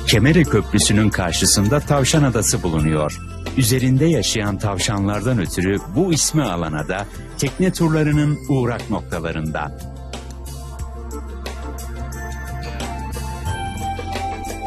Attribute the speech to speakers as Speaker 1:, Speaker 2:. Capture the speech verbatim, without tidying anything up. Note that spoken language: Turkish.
Speaker 1: Kemere Köprüsü'nün karşısında Tavşan Adası bulunuyor. Üzerinde yaşayan tavşanlardan ötürü bu ismi alan ada tekne turlarının uğrak noktalarından.